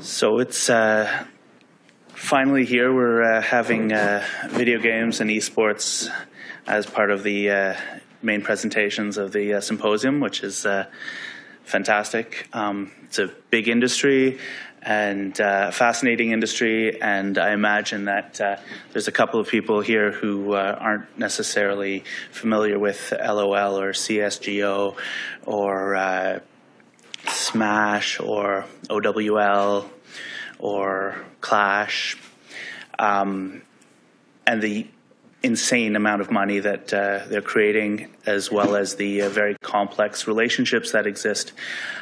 So it's finally here. We're having video games and esports as part of the main presentations of the Symposium, which is fantastic. It's a big industry and fascinating industry, and I imagine that there's a couple of people here who aren't necessarily familiar with LOL or CSGO or Smash or OWL or Clash, and the insane amount of money that they're creating, as well as the very complex relationships that exist.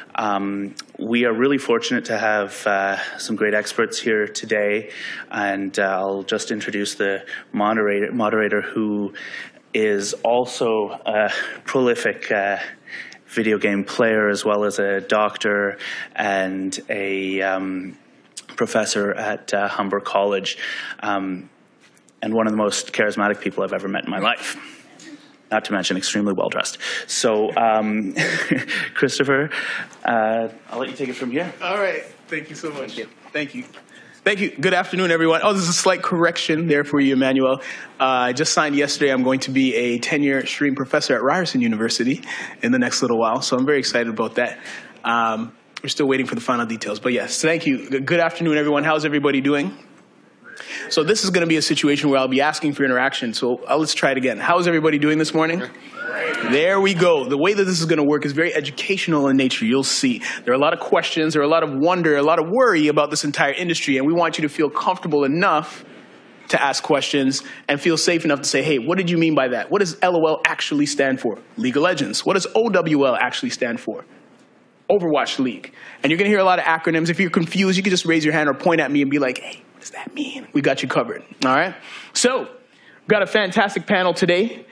We are really fortunate to have some great experts here today, and I'll just introduce the moderator who is also a prolific video game player, as well as a doctor and a professor at Humber College, and one of the most charismatic people I've ever met in my life. Not to mention extremely well-dressed. So, Christopher, I'll let you take it from here. All right. Thank you so much. Thank you. Thank you. Good afternoon, everyone. Oh, there's a slight correction there for you, Emmanuel. I just signed yesterday. I'm going to be a 10-year stream professor at Ryerson University in the next little while, so I'm very excited about that. We're still waiting for the final details, but yes, thank you. Good afternoon, everyone. How's everybody doing? So this is going to be a situation where I'll be asking for interaction, so let's try it again. How's everybody doing this morning? There we go. The way that this is going to work is very educational in nature. You'll see. There are a lot of questions, there are a lot of wonder, a lot of worry about this entire industry, and we want you to feel comfortable enough to ask questions and feel safe enough to say, hey, what did you mean by that? What does LOL actually stand for? League of Legends. What does OWL actually stand for? Overwatch League. And you're going to hear a lot of acronyms. If you're confused, you can just raise your hand or point at me and be like, hey, what does that mean? We got you covered. All right? So, we've got a fantastic panel today.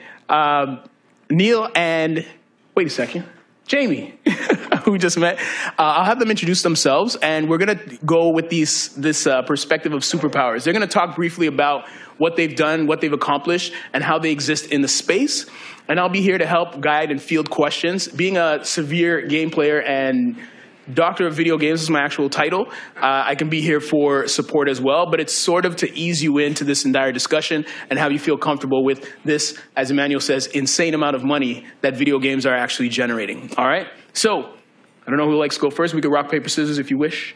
Neil and, wait a second, Jamie, who we just met. I'll have them introduce themselves, and we're going to go with this perspective of superpowers. They're going to talk briefly about what they've done, what they've accomplished, and how they exist in the space. And I'll be here to help guide and field questions. Being a severe game player and Doctor of Video Games is my actual title. I can be here for support as well, but it's sort of to ease you into this entire discussion and have you feel comfortable with this, as Emmanuel says, insane amount of money that video games are actually generating. All right? So, I don't know who likes to go first. We could rock, paper, scissors if you wish.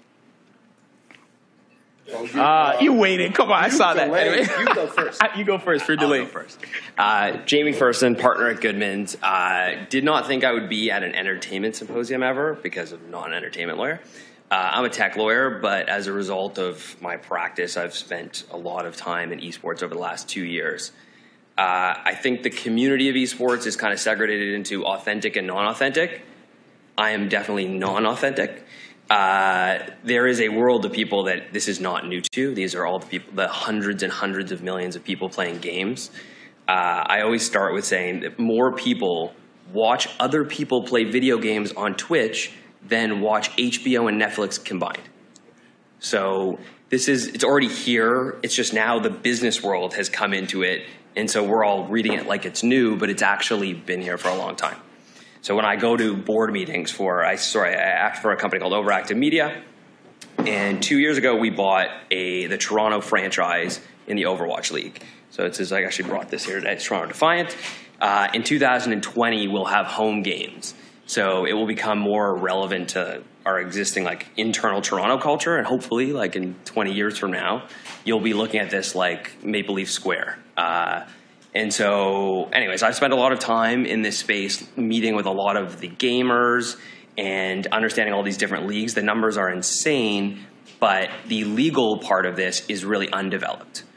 You waited. Come on, I saw that. Anyway. You go first. You go first for delay. I'll go first. Jamie Firsten, partner at Goodman's. Did not think I would be at an entertainment symposium ever because I'm not an entertainment lawyer. I'm a tech lawyer, but as a result of my practice, I've spent a lot of time in esports over the last 2 years. I think the community of esports is kind of segregated into authentic and non-authentic. I am definitely non-authentic. There is a world of people that this is not new to. These are all the people, the hundreds and hundreds of millions of people playing games. I always start with saying that more people watch other people play video games on Twitch than watch HBO and Netflix combined. So it's already here. It's just now the business world has come into it. And so we're all reading it like it's new, but it's actually been here for a long time. So when I go to board meetings I act for a company called Overactive Media, and 2 years ago we bought the Toronto franchise in the Overwatch League. So I actually brought this here today. It's Toronto Defiant. In 2020 we'll have home games, so it will become more relevant to our existing internal Toronto culture, and hopefully in 20 years from now you'll be looking at this like Maple Leaf Square. And so, anyways, I've spent a lot of time in this space meeting with a lot of the gamers and understanding all these different leagues. The numbers are insane, but the legal part of this is really undeveloped.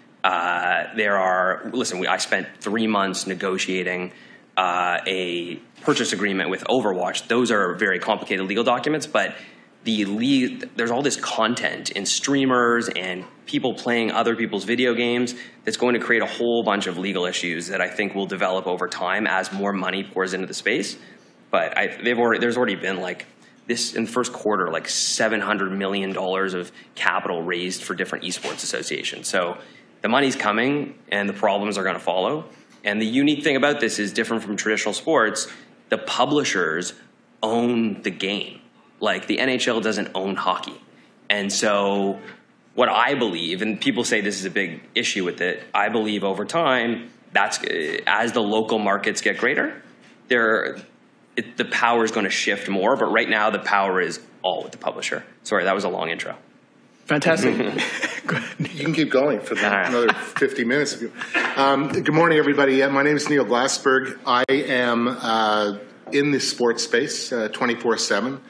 I spent 3 months negotiating a purchase agreement with Overwatch. Those are very complicated legal documents, but there's all this content in streamers and people playing other people's video games that's going to create a whole bunch of legal issues that I think will develop over time as more money pours into the space. But there's already been this in the first quarter, $700 million of capital raised for different esports associations. So the money's coming and the problems are going to follow. And the unique thing about this is different from traditional sports. The publishers own the game. Like the NHL doesn't own hockey. And so what I believe, and people say this is a big issue with it, I believe over time, that's as the local markets get greater, the power is going to shift more. But right now, the power is all with the publisher. Sorry, that was a long intro. Fantastic. You can keep going for another 50 minutes. Good morning, everybody. My name is Neil Glasberg. I am in the sports space 24/7.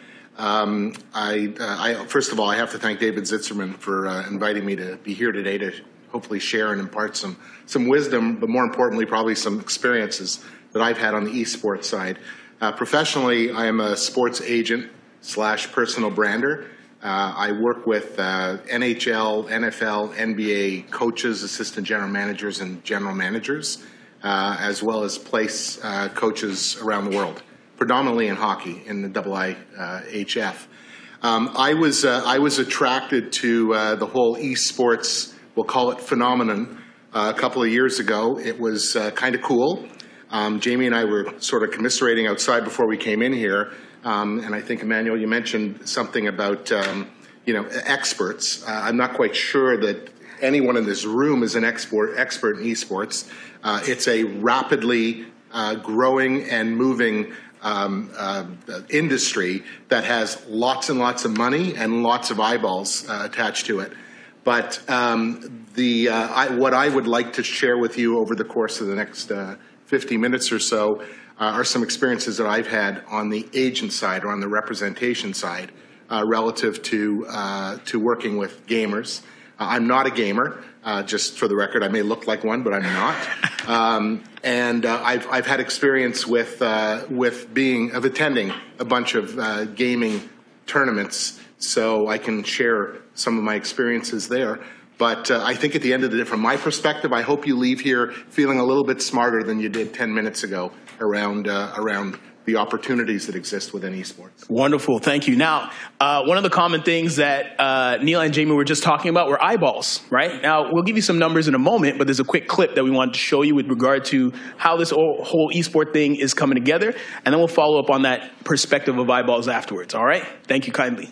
First of all, I have to thank David Zitzerman for inviting me to be here today to hopefully share and impart some wisdom, but more importantly, probably some experiences that I've had on the esports side. Professionally, I am a sports agent / personal brander. I work with NHL, NFL, NBA coaches, assistant general managers, and general managers, as well as place coaches around the world, predominantly in hockey in the IIHF. I was attracted to the whole esports, we'll call it phenomenon, a couple of years ago. It was kind of cool. Jamie and I were sort of commiserating outside before we came in here. And I think, Emmanuel, you mentioned something about, experts. I'm not quite sure that anyone in this room is an expert in esports. It's a rapidly growing and moving industry that has lots and lots of money and lots of eyeballs attached to it. But what I would like to share with you over the course of the next 50 minutes or so are some experiences that I've had on the agent side or on the representation side relative to working with gamers. I'm not a gamer, just for the record. I may look like one, but I'm not. And I've had experience with attending a bunch of gaming tournaments, so I can share some of my experiences there. But I think at the end of the day, from my perspective, I hope you leave here feeling a little bit smarter than you did 10 minutes ago around the opportunities that exist within esports. Wonderful. Thank you. Now, one of the common things that Neil and Jamie were just talking about were eyeballs, right? Now, we'll give you some numbers in a moment, but there's a quick clip that we wanted to show you with regard to how this whole esport thing is coming together, and then we'll follow up on that perspective of eyeballs afterwards, all right? Thank you kindly.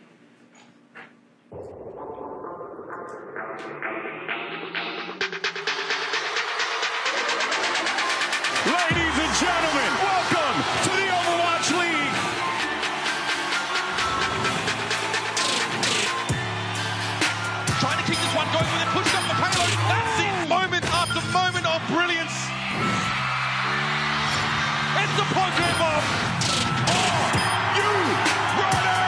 Ladies and gentlemen, welcome to the Overwatch League. Trying to keep this one going with it, pushing up the payload. That's it, moment after moment of brilliance. It's the Pokemon. Are you ready?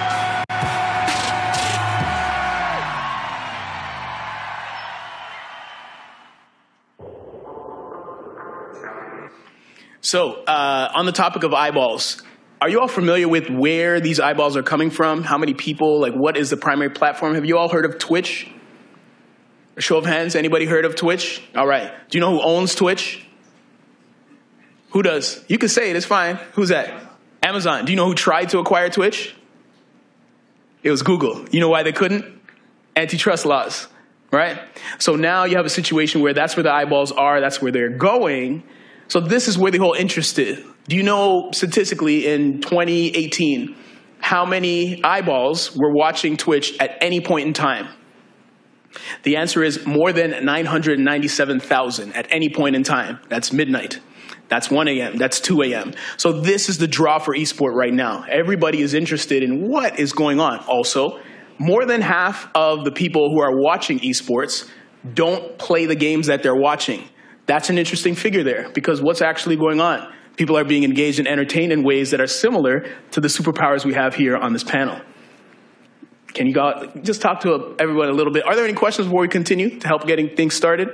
So, on the topic of eyeballs, are you all familiar with where these eyeballs are coming from? How many people? Like, what is the primary platform? Have you all heard of Twitch? A show of hands, anybody heard of Twitch? All right. Do you know who owns Twitch? Who does? You can say it, it's fine. Who's that? Amazon. Do you know who tried to acquire Twitch? It was Google. You know why they couldn't? Antitrust laws, right? So now you have a situation where that's where the eyeballs are, that's where they're going. So this is where the whole interest is. Do you know statistically in 2018 how many eyeballs were watching Twitch at any point in time? The answer is more than 997,000 at any point in time. That's midnight. That's 1 a.m. That's 2 a.m. So this is the draw for esport right now. Everybody is interested in what is going on. Also, more than half of the people who are watching esports don't play the games that they're watching. That's an interesting figure there, because what's actually going on? People are being engaged and entertained in ways that are similar to the superpowers we have here on this panel. Can you just talk to everyone a little bit? Are there any questions before we continue to help getting things started?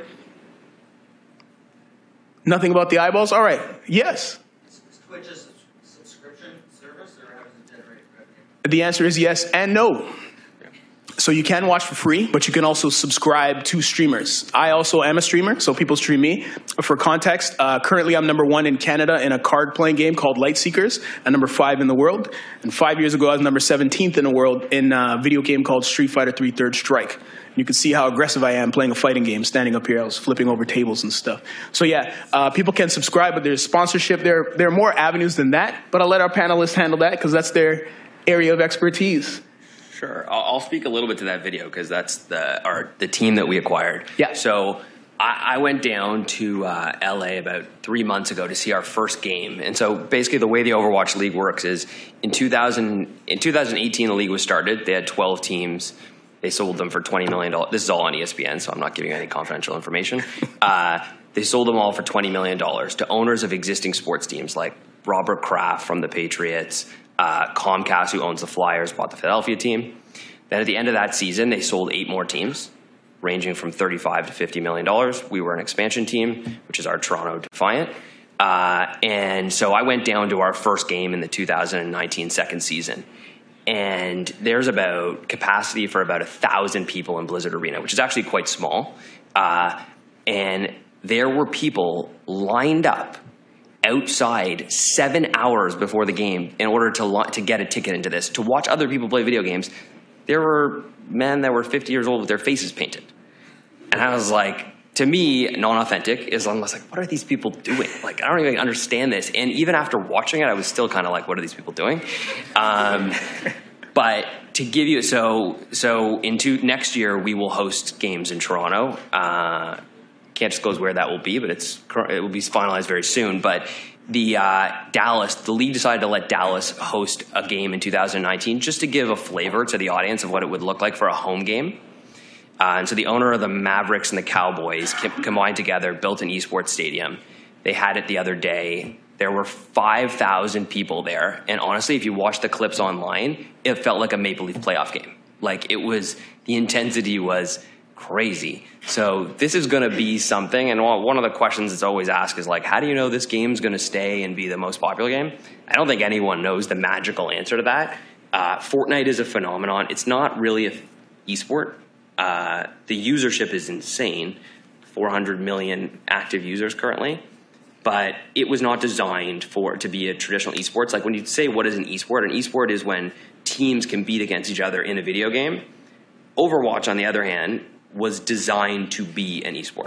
Nothing about the eyeballs? All right. Yes? Is Twitch a subscription service, or how does it generate revenue? The answer is yes and no. So you can watch for free, but you can also subscribe to streamers. I also am a streamer, so people stream me. For context, currently I'm #1 in Canada in a card-playing game called Light Seekers, and #5 in the world. And 5 years ago, I was number 17th in the world in a video game called Street Fighter 3 Third Strike. You can see how aggressive I am playing a fighting game. Standing up here, I was flipping over tables and stuff. So yeah, people can subscribe, but there's sponsorship. There are more avenues than that, but I'll let our panelists handle that because that's their area of expertise. Sure. I'll speak a little bit to that video because that's the team that we acquired. Yeah. So I went down to LA about 3 months ago to see our first game. And so basically the way the Overwatch League works is in 2018 the league was started. They had 12 teams. They sold them for $20 million. This is all on ESPN, so I'm not giving any confidential information. They sold them all for $20 million to owners of existing sports teams like Robert Kraft from the Patriots, Comcast, who owns the Flyers, bought the Philadelphia team. Then at the end of that season, they sold 8 more teams, ranging from $35 to $50 million. We were an expansion team, which is our Toronto Defiant. And so I went down to our first game in the 2019 second season. And there's about capacity for about 1,000 people in Blizzard Arena, which is actually quite small. And there were people lined up outside 7 hours before the game in order to get a ticket into this, to watch other people play video games. There were men that were 50 years old with their faces painted. And I was like, to me, non-authentic is almost like, what are these people doing? Like, I don't even understand this. And even after watching it, I was still kind of like, what are these people doing? But to give you, so next year we will host games in Toronto. Can't disclose where that will be, but it will be finalized very soon. But the league decided to let Dallas host a game in 2019 just to give a flavor to the audience of what it would look like for a home game. And so the owner of the Mavericks and the Cowboys combined together, built an esports stadium. They had it the other day. There were 5,000 people there. And honestly, if you watch the clips online, it felt like a Maple Leaf playoff game. Like the intensity was crazy. So this is going to be something. And one of the questions that's always asked is like, how do you know this game's going to stay and be the most popular game? I don't think anyone knows the magical answer to that. Fortnite is a phenomenon. It's not really an esport. The usership is insane, 400 million active users currently, but it was not designed to be a traditional esports. Like when you say what is an esport is when teams can beat against each other in a video game. Overwatch, on the other hand, was designed to be an esport.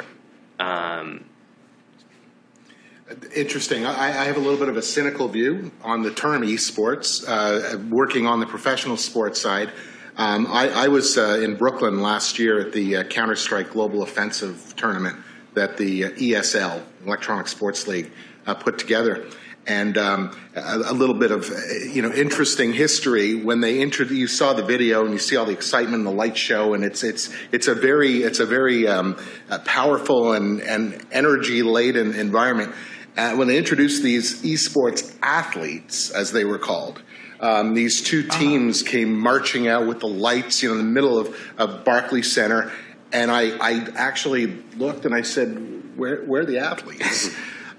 Interesting. I have a little bit of a cynical view on the term esports, working on the professional sports side. I was in Brooklyn last year at the Counter-Strike Global Offensive tournament that the ESL, Electronic Sports League, put together. And a little bit of interesting history when they you saw the video and you see all the excitement and the light show, and it's a very powerful and energy laden environment. When they introduced these esports athletes, as they were called. These two teams came marching out with the lights, in the middle of Barclays Center, and I actually looked and I said, "Where are the athletes?"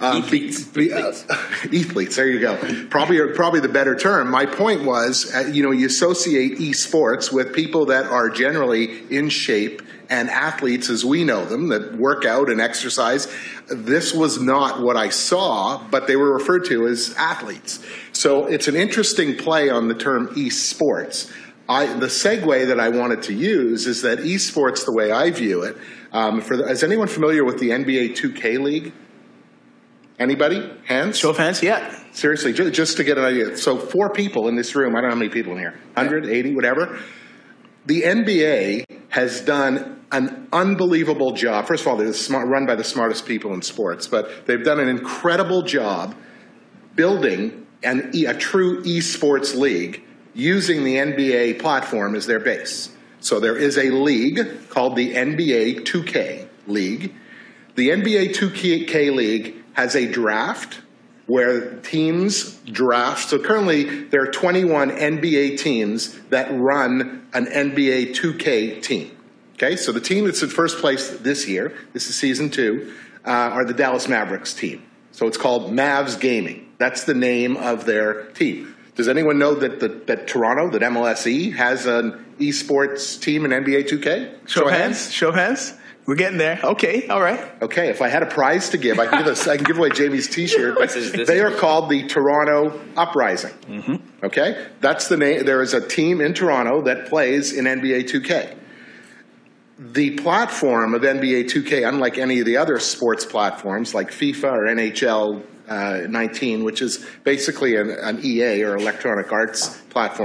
Athletes. There you go. Probably the better term. My point was, you associate esports with people that are generally in shape and athletes as we know them, that work out and exercise. This was not what I saw, but they were referred to as athletes. So it's an interesting play on the term esports. The segue that I wanted to use is that esports, the way I view it, is anyone familiar with the NBA 2K League? Anybody? Hands? Show of hands, yeah. Seriously, just to get an idea. So 4 people in this room, I don't know how many people in here, 100, 80, whatever. The NBA has done an unbelievable job. First of all, they're run by the smartest people in sports, but they've done an incredible job building a true esports league using the NBA platform as their base. So there is a league called the NBA 2K League. The NBA 2K League has a draft where teams draft. So currently there are 21 NBA teams that run an NBA 2K team. Okay, so the team that's in first place this year, this is season 2, are the Dallas Mavericks team. So it's called Mavs Gaming. That's the name of their team. Does anyone know that Toronto, that MLSE, has an esports team in NBA 2K? Show of hands. Show of hands. We're getting there. Okay, all right. Okay, if I had a prize to give, I can give away Jamie's T-shirt. They are called the Toronto Uprising. Mm-hmm. Okay, that's the name. There is a team in Toronto that plays in NBA 2K. The platform of NBA 2K, unlike any of the other sports platforms like FIFA or NHL 19, which is basically an EA or Electronic Arts platform,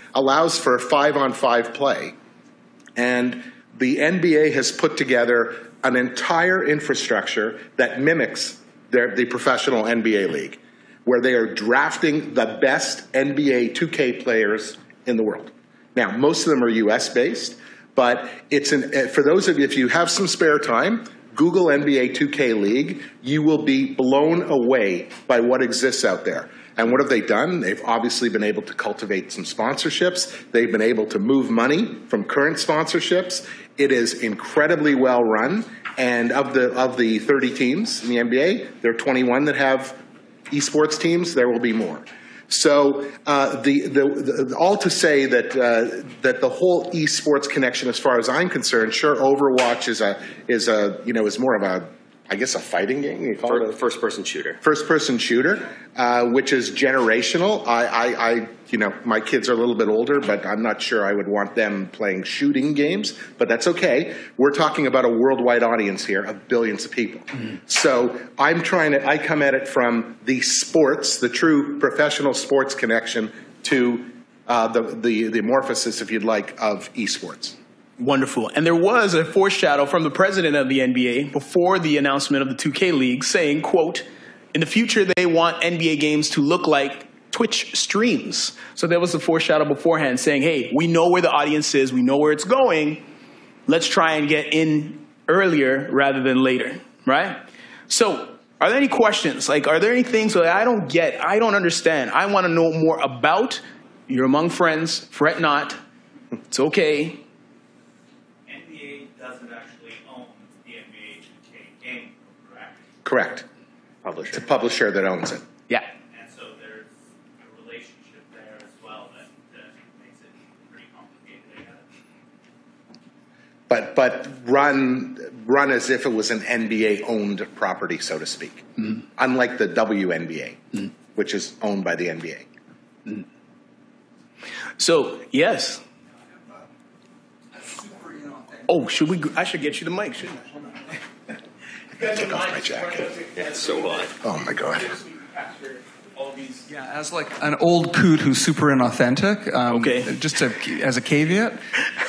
allows for 5-on-5 play. And the NBA has put together an entire infrastructure that mimics the professional NBA league, where they are drafting the best NBA 2K players in the world. Now, most of them are US-based, but for those of you, if you have some spare time, Google NBA 2K League, you will be blown away by what exists out there. And what have they done? They've obviously been able to cultivate some sponsorships. They've been able to move money from current sponsorships. It is incredibly well run. And of the 30 teams in the NBA, there are 21 that have esports teams. There will be more. So all to say that the whole esports connection, as far as I'm concerned, sure, Overwatch is more of a, I guess, a fighting game. You call it a first-person shooter. First-person shooter, which is generational. My kids are a little bit older, but I'm not sure I would want them playing shooting games. But that's okay. We're talking about a worldwide audience here of billions of people. So I come at it from the sports, the true professional sports connection to the amorphosis, if you'd like, of esports. Wonderful. And there was a foreshadow from the president of the NBA before the announcement of the 2K League saying, quote, in the future they want NBA games to look like Twitch streams. So there was a foreshadow beforehand saying, hey, we know where the audience is, we know where it's going, let's try and get in earlier rather than later, right? So are there any questions? Like, are there any things that I don't get, I don't understand, I want to know more about? You're among friends, fret not, it's okay. Doesn't actually own the NBA 2K game, correct? Correct. Publisher. It's a publisher that owns it. Yeah. And so there's a relationship there as well that makes it pretty complicated, I guess. But run as if it was an NBA-owned property, so to speak. Unlike the WNBA, which is owned by the NBA. So, yes. Oh, I should get you the mic, shouldn't I? Take off my jacket. Yeah, it's so hot. Oh, my God. Yeah, as like an old coot who's super inauthentic, Okay. Just as a caveat,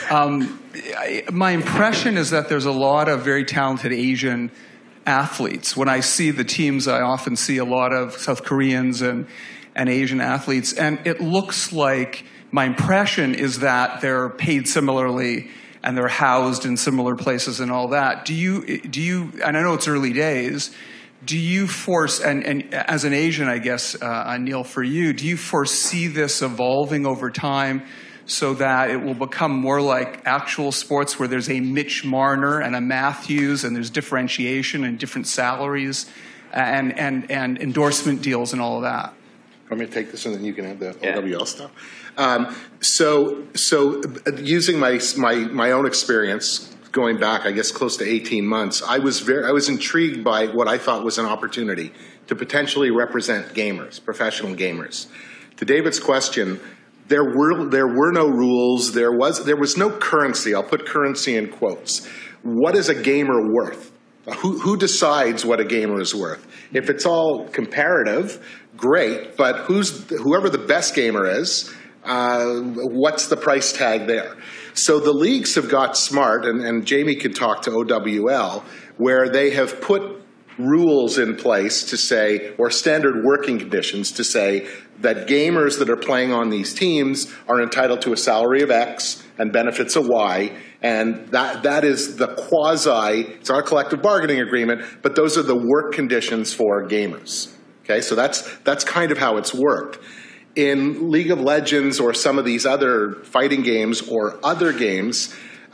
my impression is that there's a lot of very talented Asian athletes. When I see the teams, I often see a lot of South Koreans and Asian athletes, and it looks like, my impression is that they're paid similarly and they're housed in similar places and all that. Do you? And I know it's early days. Do you and as an Asian, I guess, Neil, for you, do you foresee this evolving over time so that it will become more like actual sports where there's a Mitch Marner and a Matthews and there's differentiation and different salaries and endorsement deals and all of that? Want me to take this and then you can have the OWL stuff? So using my own experience, going back, I guess, close to 18 months, I was intrigued by what I thought was an opportunity to potentially represent gamers, professional gamers. To David's question, there were no rules. There was no currency. I'll put currency in quotes. What is a gamer worth? Who decides what a gamer is worth? If it's all comparative, great. But whoever the best gamer is, what's the price tag there? So the leagues have got smart, and Jamie could talk to OWL, where they have put rules in place to say, or standard working conditions to say, that gamers that are playing on these teams are entitled to a salary of X and benefits of Y, and that is the it's not a collective bargaining agreement, but those are the work conditions for gamers. Okay, so that's kind of how it's worked. In League of Legends or some of these other fighting games or other games,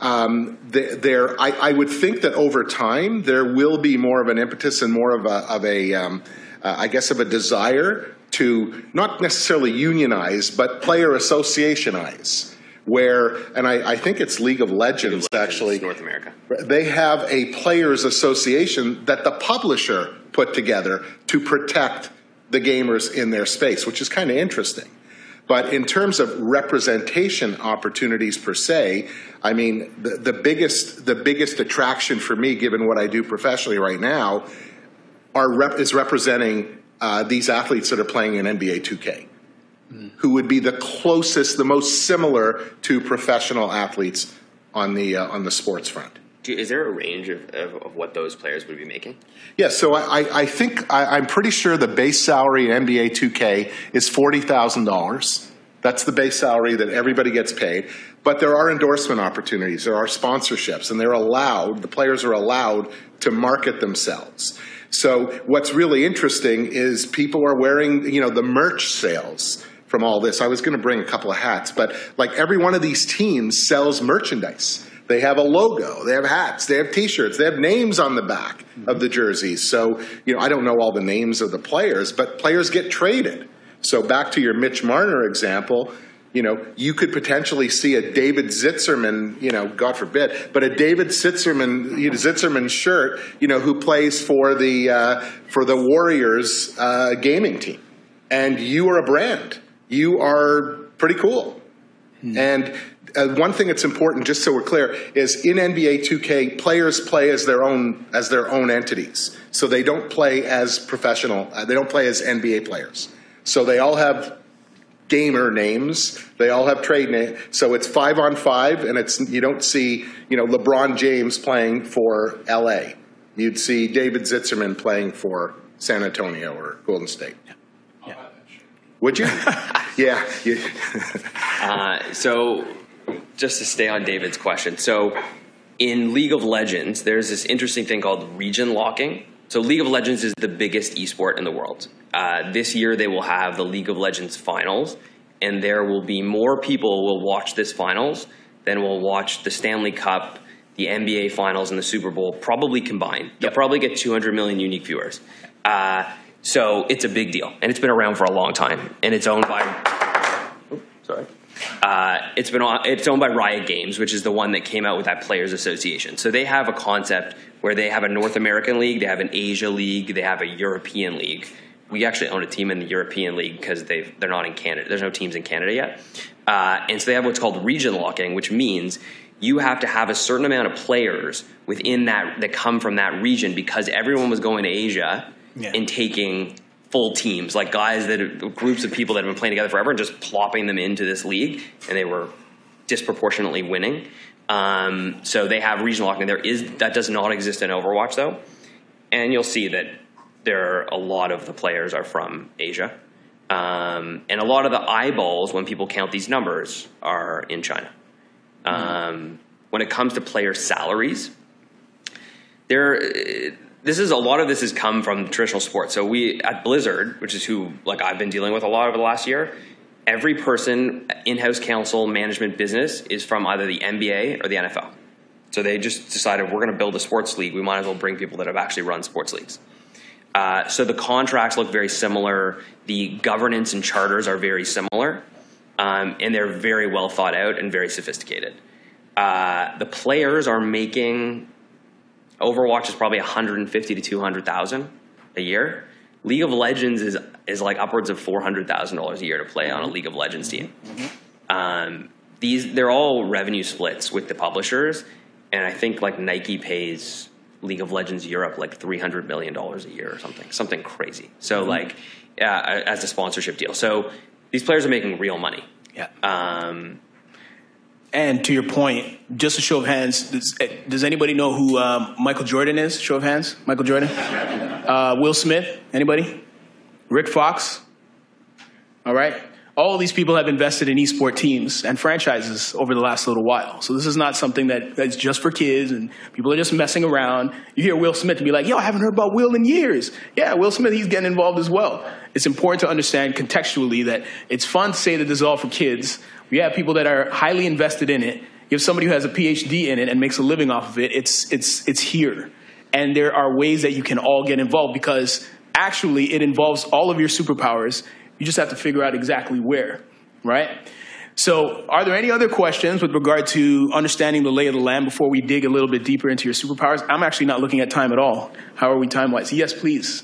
I would think that over time there will be more of an impetus and more of a desire to not necessarily unionize, but player associationize. And I think it's League of Legends actually. North America. They have a players association that the publisher put together to protect the gamers in their space, which is kind of interesting. But in terms of representation opportunities per se, I mean, the biggest attraction for me, given what I do professionally right now, is representing these athletes that are playing in NBA 2K. who would be the closest, the most similar to professional athletes on the sports front. Is there a range of what those players would be making? Yeah, so I think I'm pretty sure the base salary in NBA 2K is $40,000. That's the base salary that everybody gets paid. But there are endorsement opportunities, there are sponsorships, and the players are allowed to market themselves. So what's really interesting is people are wearing, the merch sales from all this. I was going to bring a couple of hats, but like every one of these teams sells merchandise. They have a logo, they have hats, they have T-shirts, they have names on the back of the jerseys. So, I don't know all the names of the players, but players get traded. So back to your Mitch Marner example, you could potentially see a David Zitzerman, God forbid, but a David Zitzerman shirt, who plays for the Warriors gaming team. And you are a brand. You are pretty cool. And one thing that's important, just so we're clear, is in NBA 2K, players play as their own entities. So they don't play as professional. They don't play as NBA players. So they all have gamer names. They all have trade names. So it's 5-on-5, and you don't see LeBron James playing for LA. You'd see David Zitzerman playing for San Antonio or Golden State. Yeah. Would you? Yeah. So just to stay on David's question. So in League of Legends, there's this interesting thing called region locking. So League of Legends is the biggest esport in the world. This year they will have the League of Legends finals, and there will be more people will watch this finals than will watch the Stanley Cup, the NBA finals, and the Super Bowl probably combined. They'll probably get 200 million unique viewers. So it's a big deal, and it's been around for a long time, and it's owned by it's owned by Riot Games, which is the one that came out with that Players Association. So they have a concept where they have a North American league, they have an Asia league, they have a European league. We actually own a team in the European league because they're not in Canada. There's no teams in Canada yet. And so they have what's called region locking, which means you have to have a certain amount of players within that come from that region, because everyone was going to Asia and taking full teams, like groups of people that have been playing together forever, and just plopping them into this league, and they were disproportionately winning. So they have regional locking. That does not exist in Overwatch, though, and you'll see that a lot of the players are from Asia, and a lot of the eyeballs when people count these numbers are in China. When it comes to player salaries, a lot of this has come from traditional sports. So we at Blizzard, which is who I've been dealing with a lot over the last year, every person, in-house counsel, management, business is from either the NBA or the NFL. So they just decided, we're going to build a sports league. We might as well bring people that have actually run sports leagues. So the contracts look very similar. The governance and charters are very similar. And they're very well thought out and very sophisticated. The players are making... Overwatch is probably $150,000 to $200,000 a year. League of Legends is like upwards of $400,000 a year to play on a League of Legends team. They're all revenue splits with the publishers, and I think Nike pays League of Legends Europe $300 million a year or something crazy. So as a sponsorship deal. So these players are making real money. Yeah. And to your point, just a show of hands, does anybody know who Michael Jordan is? Show of hands. Michael Jordan. Will Smith. Anybody? Rick Fox. All right. All these people have invested in esport teams and franchises over the last little while. So this is not something that's just for kids and people are just messing around. You hear Will Smith and be like, yo, I haven't heard about Will in years. Yeah, Will Smith, he's getting involved as well. It's important to understand contextually that it's fun to say that this is all for kids. We have people that are highly invested in it. You have somebody who has a PhD in it and makes a living off of it. It's here. And there are ways that you can all get involved, because actually it involves all of your superpowers. You just have to figure out exactly where, right? So are there any other questions with regard to understanding the lay of the land before we dig a little bit deeper into your superpowers? I'm actually not looking at time at all. How are we time-wise? Yes, please.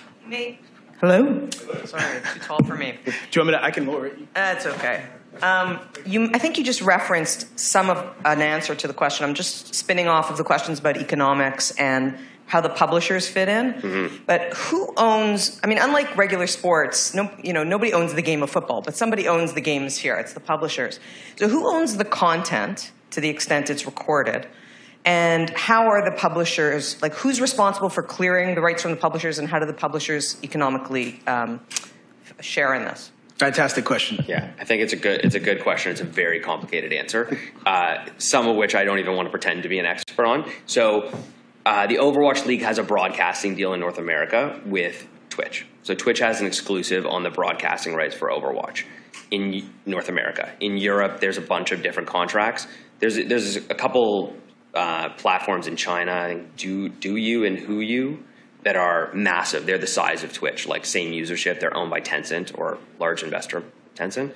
Hello? Sorry, too tall for me. Do you want me to? I can lower it. That's okay. I think you just referenced some of an answer to the question. I'm just spinning off of the questions about economics and how the publishers fit in. But who owns? I mean, unlike regular sports, nobody owns the game of football, but somebody owns the games here. It's the publishers. So who owns the content to the extent it's recorded? And how are the publishers, like who's responsible for clearing the rights from the publishers, and how do the publishers economically share in this? Fantastic question. Yeah, I think it's a good question. It's a very complicated answer, some of which I don't even want to pretend to be an expert on. So the Overwatch League has a broadcasting deal in North America with Twitch. So Twitch has an exclusive on the broadcasting rights for Overwatch in North America. In Europe, there's a bunch of different contracts. There's a couple platforms in China, I think DouYu and HuYu, that are massive. They're the size of Twitch, like same usership. They're owned by Tencent, or large investor Tencent.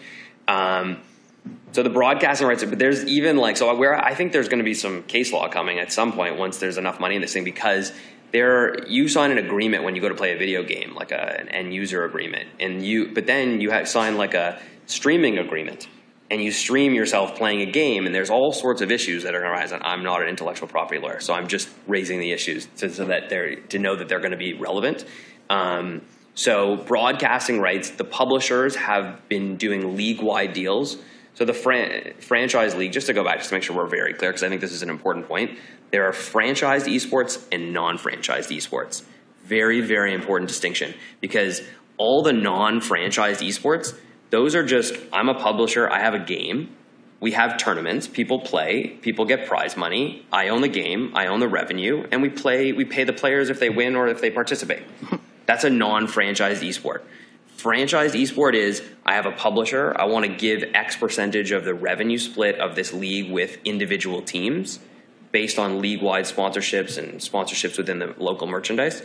So the broadcasting rights, but there's even I think there's going to be some case law coming at some point once there's enough money in this thing, because you sign an agreement when you go to play a video game, like an end user agreement, but then you sign like a streaming agreement. And you stream yourself playing a game, and there's all sorts of issues that are going to arise. And I'm not an intellectual property lawyer, so I'm just raising the issues to know that they're going to be relevant. So broadcasting rights, the publishers have been doing league-wide deals. So the franchise league, just to go back, just to make sure we're very clear, because I think this is an important point. There are franchised esports and non-franchised esports. Very, very important distinction, because all the non-franchised esports, those are just, I'm a publisher, I have a game, we have tournaments, people play, people get prize money, I own the game, I own the revenue, and we pay the players if they win or if they participate. That's a non-franchised esport. Franchised esport is, I have a publisher, I want to give X percentage of the revenue split of this league with individual teams based on league-wide sponsorships and sponsorships within the local merchandise.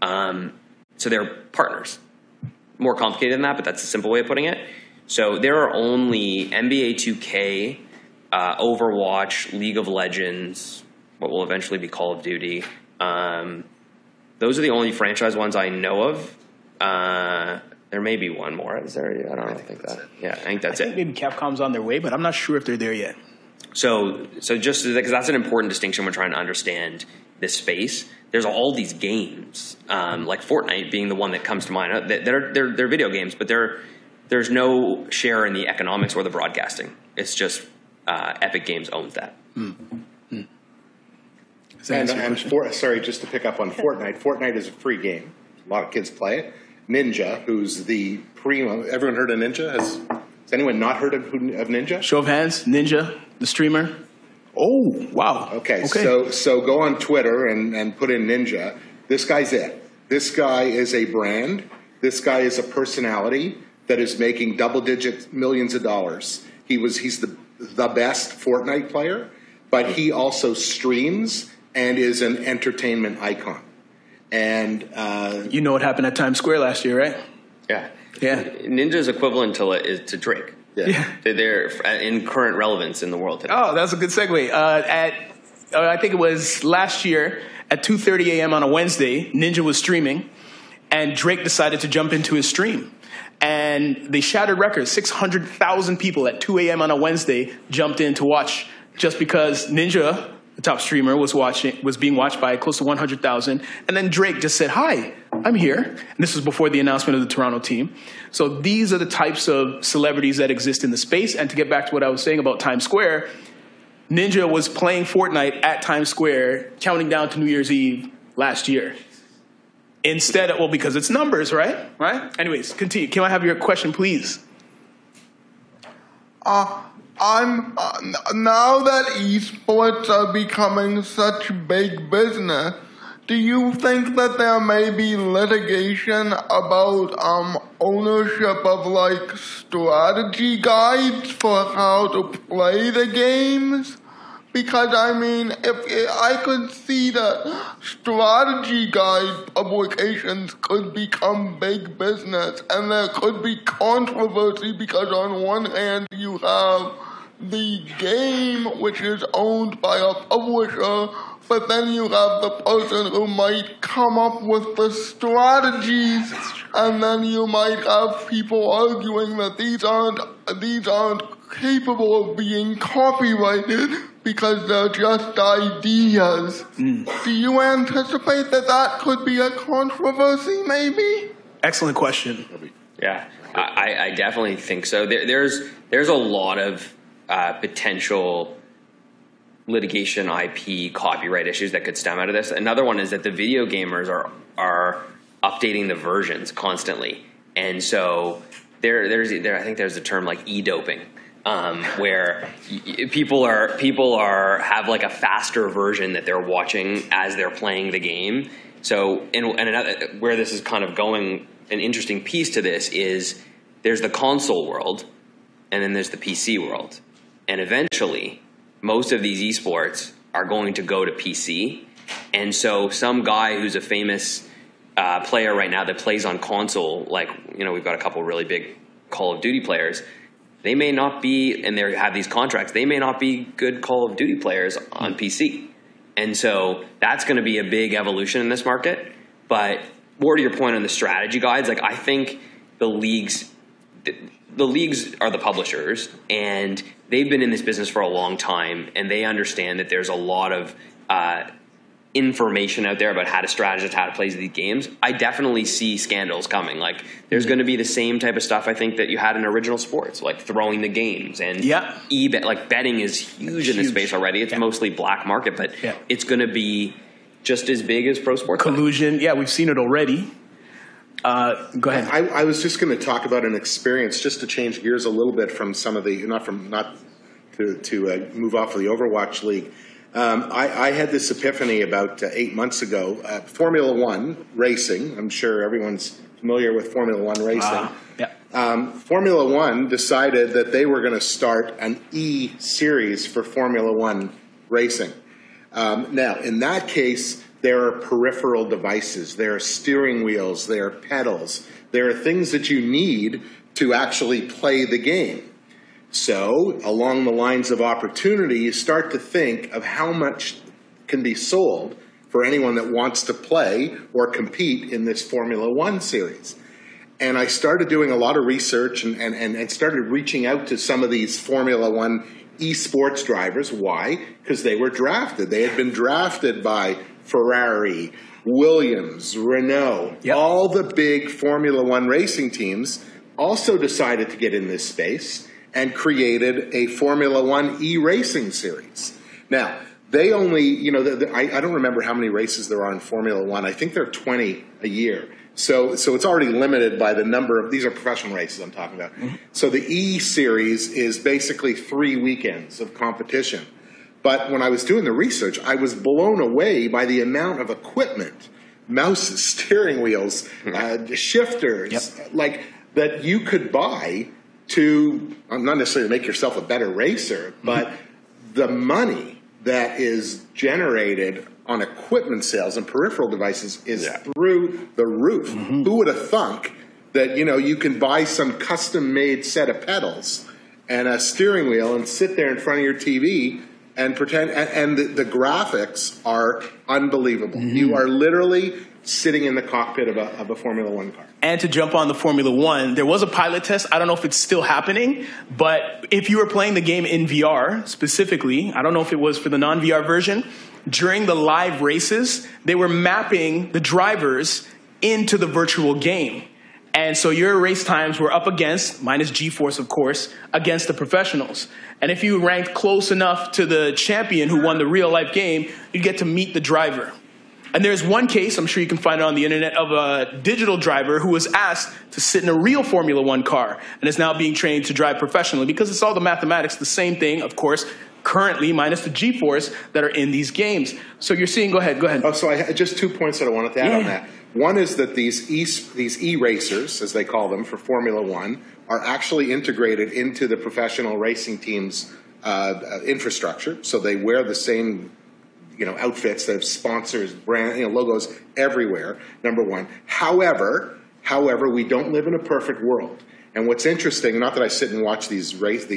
So they're partners. More complicated than that, but that's a simple way of putting it. So there are only NBA 2K, Overwatch, League of Legends, what will eventually be Call of Duty. Those are the only franchise ones I know of. There may be one more. Is there? I don't really think that. Yeah, I think that's it. Maybe Capcom's on their way, but I'm not sure if they're there yet. So just because that's an important distinction when trying to understand this space. There's all these games, like Fortnite being the one that comes to mind. They're video games, but there's no share in the economics or the broadcasting. It's just Epic Games owns that. Sorry, just to pick up on Fortnite. Fortnite is a free game. A lot of kids play it. Ninja, who's the primo. Everyone heard of Ninja? Has anyone not heard of Ninja? Show of hands. Ninja, the streamer. Oh, wow. Okay. So go on Twitter and put in Ninja. This guy's it. This guy is a brand. This guy is a personality that is making double-digit millions of dollars. He's the best Fortnite player, but he also streams and is an entertainment icon. And you know what happened at Times Square last year, right? Yeah. Ninja's equivalent to Drake. Yeah. They're in current relevance in the world today. Oh, that's a good segue. I think it was last year at 2:30 a.m. on a Wednesday, Ninja was streaming, and Drake decided to jump into his stream. And they shattered records. 600,000 people at 2 a.m. on a Wednesday jumped in to watch, just because Ninja, the top streamer, was being watched by close to 100,000. And then Drake just said, "Hi, I'm here." And this was before the announcement of the Toronto team. So these are the types of celebrities that exist in the space. And to get back to what I was saying about Times Square, Ninja was playing Fortnite at Times Square, counting down to New Year's Eve last year. Instead of, because it's numbers, right? Anyways, continue. Can I have your question, please? I'm now that esports are becoming such big business, do you think that there may be litigation about ownership of strategy guides for how to play the games? Because if I could see that strategy guide publications could become big business, and there could be controversy because on one hand you have the game, which is owned by a publisher, but then you have the person who might come up with the strategies, and then you might have people arguing that these aren't capable of being copyrighted because they're just ideas. Do you anticipate that could be a controversy, maybe? Excellent question. Yeah, I definitely think so. There's a lot of potential litigation, IP, copyright issues that could stem out of this. Another one is that the video gamers are updating the versions constantly, and so I think there's a term like e-doping, where people have like a faster version that they're watching as they're playing the game. So, and another, where this is kind of going, an interesting piece to this is there's the console world, and then there's the PC world, and eventually most of these esports are going to go to PC, and so some guy who's a famous player right now that plays on console, like, you know, we've got a couple really big Call of Duty players, they may not be, and they have these contracts, they may not be good Call of Duty players on PC. And so that's going to be a big evolution in this market. But more to your point on the strategy guides, like, I think the leagues are the publishers, and they've been in this business for a long time, and they understand that there's a lot of information out there about how to strategize, how to play these games. I definitely see scandals coming. Like, there's going to be the same type of stuff, I think, that you had in original sports, like throwing the games and eBet. Like, betting is huge in this space already. It's mostly black market, but it's going to be just as big as pro sports. Collusion. Yeah, we've seen it already. Go ahead. I was just going to talk about an experience, just to change gears a little bit from some of the, not to move off of the Overwatch League. I had this epiphany about 8 months ago. Formula One racing, I'm sure everyone's familiar with Formula One racing. Formula One decided that they were going to start an E-series for Formula One racing. Now, in that case, there are peripheral devices, there are steering wheels, there are pedals, there are things that you need to actually play the game. So, along the lines of opportunity, you start to think of how much can be sold for anyone that wants to play or compete in this Formula One series. And I started doing a lot of research and started reaching out to some of these Formula One esports drivers. Why? Because they were drafted. They had been drafted by Ferrari, Williams, Renault. All the big Formula One racing teams also decided to get in this space and created a Formula One e-racing series. Now, they only, I don't remember how many races there are in Formula One. I think there are 20 a year. So it's already limited by the number of, these are professional races I'm talking about. So the E-series is basically 3 weekends of competition. But when I was doing the research, I was blown away by the amount of equipment, mouses, steering wheels, shifters, like that you could buy to, not necessarily make yourself a better racer, but the money that is generated on equipment sales and peripheral devices is through the roof. Who would have thunk that, you can buy some custom-made set of pedals and a steering wheel and sit there in front of your TV and pretend, and the graphics are unbelievable. You are literally sitting in the cockpit of a Formula One car. And to jump on the Formula One, there was a pilot test. I don't know if it's still happening, but if you were playing the game in VR specifically, I don't know if it was for the non-VR version, during the live races, they were mapping the drivers into the virtual game. And so your race times were up against, minus G-force of course, against the professionals. And if you ranked close enough to the champion who won the real life game, you'd get to meet the driver. And there's one case, I'm sure you can find it on the internet, of a digital driver who was asked to sit in a real Formula One car and is now being trained to drive professionally, because it's all the mathematics, the same thing, of course, currently minus the G-force that are in these games. So you're seeing, go ahead. Oh, so I just 2 points that I wanted to add on that. One is that these e-racers, as they call them, for Formula One, are actually integrated into the professional racing team's infrastructure. So they wear the same outfits, they have sponsors, brand, logos everywhere, number one. However, we don't live in a perfect world. And what's interesting, not that I sit and watch these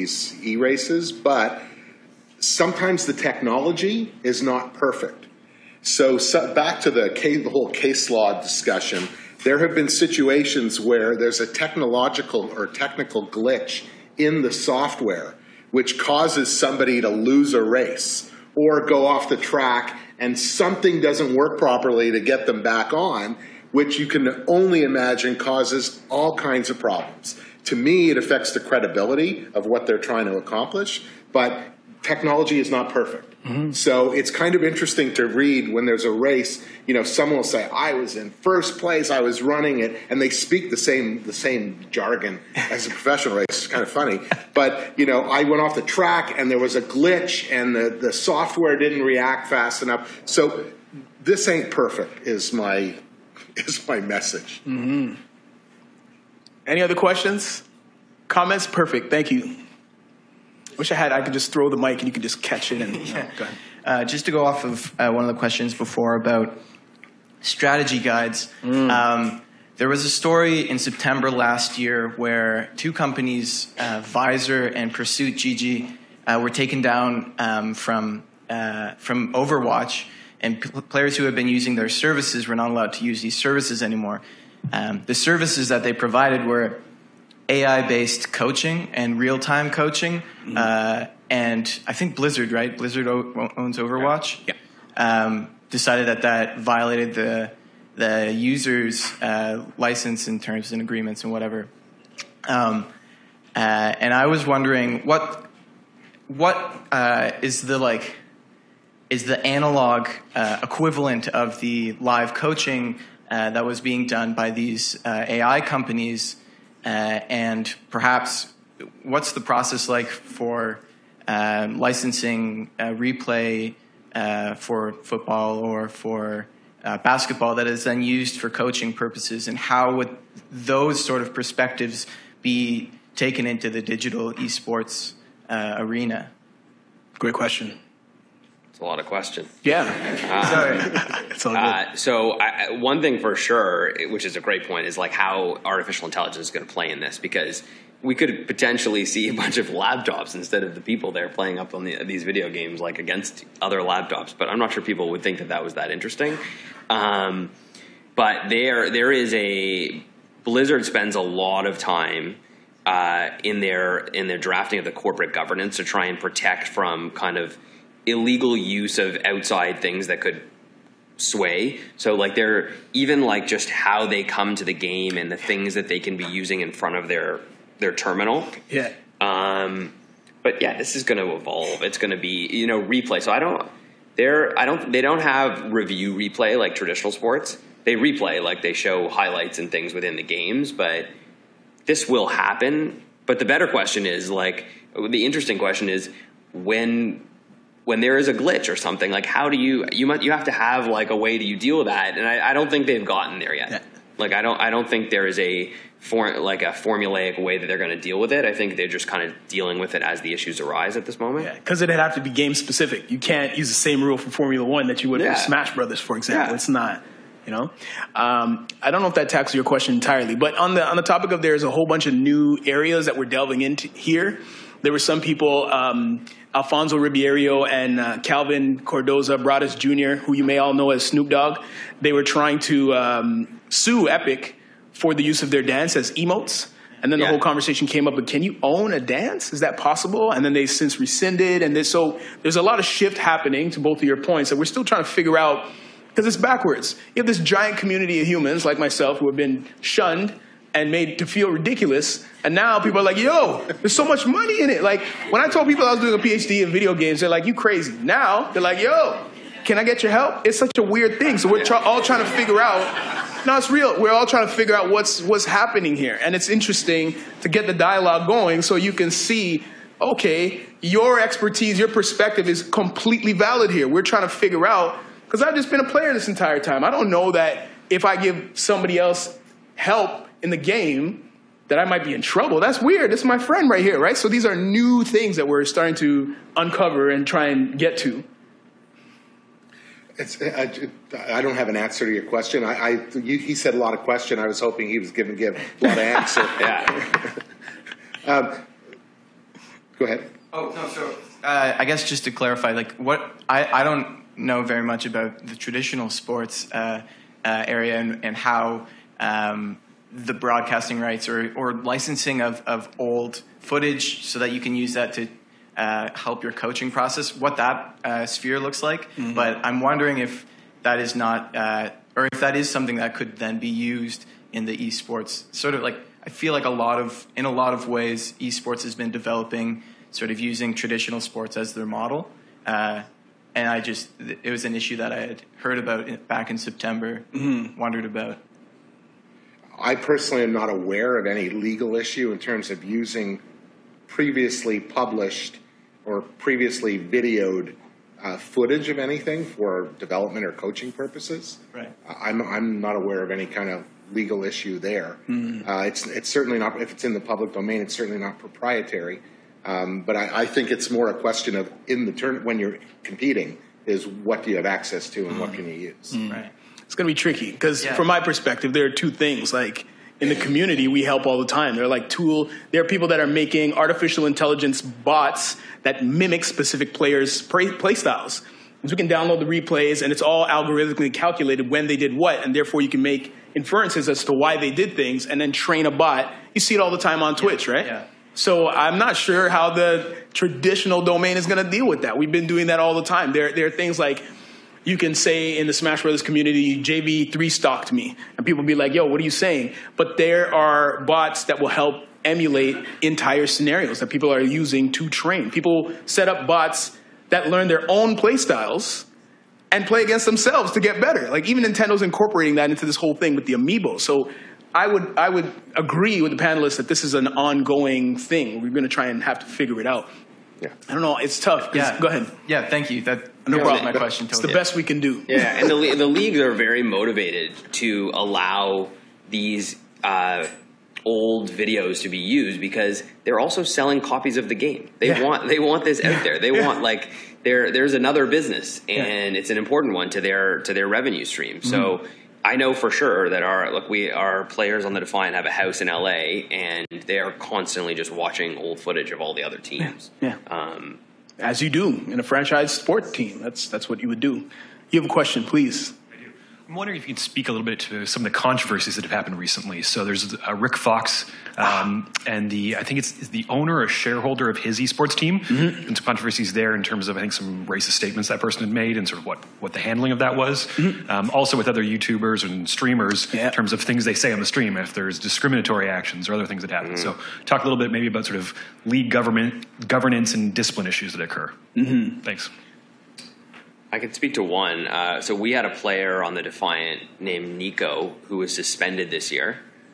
e-races, but sometimes the technology is not perfect. So back to the whole case law discussion, there have been situations where there's a technological or technical glitch in the software which causes somebody to lose a race or go off the track and something doesn't work properly to get them back on, which you can only imagine causes all kinds of problems. To me, it affects the credibility of what they're trying to accomplish, but technology is not perfect. So it's kind of interesting to read when there's a race, someone will say, I was in first place, I was running it, and they speak the same jargon as a professional race. It's kind of funny. But, I went off the track and there was a glitch and the software didn't react fast enough. So this ain't perfect is my message. Any other questions? Comments? Perfect. Thank you. Wish I could just throw the mic and you could just catch it. And go ahead. Just to go off of one of the questions before about strategy guides, there was a story in September last year where two companies, Visor and Pursuit GG, were taken down from Overwatch, and players who had been using their services were not allowed to use these services anymore. The services that they provided were AI-based coaching and real-time coaching, and I think Blizzard, right? Blizzard owns Overwatch. Yeah. Decided that violated the user's license and terms and agreements and whatever. And I was wondering what is the analog equivalent of the live coaching that was being done by these AI companies. And perhaps what's the process like for licensing replay for football or for basketball that is then used for coaching purposes, and how would those sort of perspectives be taken into the digital esports arena? Great question. A lot of questions. Yeah. One thing for sure, which is a great point, is like how artificial intelligence is going to play in this, because we could potentially see a bunch of laptops instead of the people there playing up on these video games, like against other laptops. But I'm not sure people would think that was that interesting. But there is Blizzard spends a lot of time in their drafting of the corporate governance to try and protect from kind of illegal use of outside things that could sway. So like they're even like just how they come to the game and the things that they can be using in front of their terminal. Yeah. But yeah, this is going to evolve. It's going to be, replay. So they don't have review replay like traditional sports. They replay, like they show highlights and things within the games, but this will happen. But the better question is the interesting question is when there is a glitch or something, like how do you have to have like a way do you deal with that? And I don't think they've gotten there yet. Yeah. Like I don't think there is a formulaic way that they're going to deal with it. I think they're just kind of dealing with it as the issues arise at this moment. Yeah, because it'd have to be game specific. You can't use the same rule for Formula One that you would for Smash Brothers, for example. Yeah. It's not. I don't know if that tackles your question entirely, but on the topic of there's a whole bunch of new areas that we're delving into here. There were some people, Alfonso Ribeiro and Calvin Cordoza Bradas Jr., who you may all know as Snoop Dogg. They were trying to sue Epic for the use of their dance as emotes. And then the whole conversation came up, but can you own a dance? Is that possible? And then they since rescinded. And so there's a lot of shift happening to both of your points that we're still trying to figure out, because it's backwards. You have this giant community of humans like myself who have been shunned and made to feel ridiculous. And now people are like, yo, there's so much money in it. Like, when I told people I was doing a PhD in video games, they're like, you crazy. Now, they're like, yo, can I get your help? It's such a weird thing. So we're all trying to figure out, no, it's real. We're all trying to figure out what's happening here. And it's interesting to get the dialogue going so you can see, okay, your expertise, your perspective is completely valid here. We're trying to figure out, because I've just been a player this entire time. I don't know that if I give somebody else help in the game that I might be in trouble. That's weird. This is my friend right here, right? So these are new things that we're starting to uncover and try and get to. I don't have an answer to your question. He said a lot of question. I was hoping he was going to give a lot of answer. Go ahead. Oh, no, so I guess just to clarify, like I don't know very much about the traditional sports area and how the broadcasting rights or licensing of old footage so that you can use that to help your coaching process, what that sphere looks like. But I'm wondering if that is not, or if that is something that could then be used in the esports. Sort of like, I feel like in a lot of ways, esports has been developing, sort of using traditional sports as their model. And it was an issue that I had heard about back in September, wondered about. I personally am not aware of any legal issue in terms of using previously published or previously videoed footage of anything for development or coaching purposes. Right. I'm not aware of any kind of legal issue there. It's certainly not, if it's in the public domain, it's certainly not proprietary. But I think it's more a question of when you're competing is what do you have access to and what can you use. Right. It's going to be tricky because from my perspective, there are two things. Like in the community, we help all the time. There are people that are making artificial intelligence bots that mimic specific players' play styles. So we can download the replays, and it's all algorithmically calculated when they did what, and therefore you can make inferences as to why they did things and then train a bot. You see it all the time on Twitch, right? Yeah. So I'm not sure how the traditional domain is going to deal with that. We've been doing that all the time. There are things like you can say in the Smash Brothers community, JV 3-stocked me. And people be like, yo, what are you saying? But there are bots that will help emulate entire scenarios that people are using to train. People set up bots that learn their own play styles and play against themselves to get better. Like even Nintendo's incorporating that into this whole thing with the amiibo. So I would agree with the panelists that this is an ongoing thing. We're going to try and have to figure it out. Yeah. I don't know. It's tough. Yeah. Go ahead. Yeah, thank you. No problem. My question it's the best we can do. Yeah, and the leagues are very motivated to allow these old videos to be used because they're also selling copies of the game. They want this out there. They want there's another business, and it's an important one to their revenue stream. So I know for sure that our players on the Defiant have a house in LA, and they are constantly just watching old footage of all the other teams. Yeah. As you do in a franchise sport team. That's what you would do. You have a question, please. I'm wondering if you could speak a little bit to some of the controversies that have happened recently. So there's Rick Fox, and I think it's the owner or shareholder of his esports team, and some controversies there in terms of I think some racist statements that person had made and sort of what the handling of that was. Also with other YouTubers and streamers in terms of things they say on the stream, if there's discriminatory actions or other things that happen. So talk a little bit maybe about sort of league governance and discipline issues that occur. Thanks. I can speak to one. So we had a player on the Defiant named Nico who was suspended this year.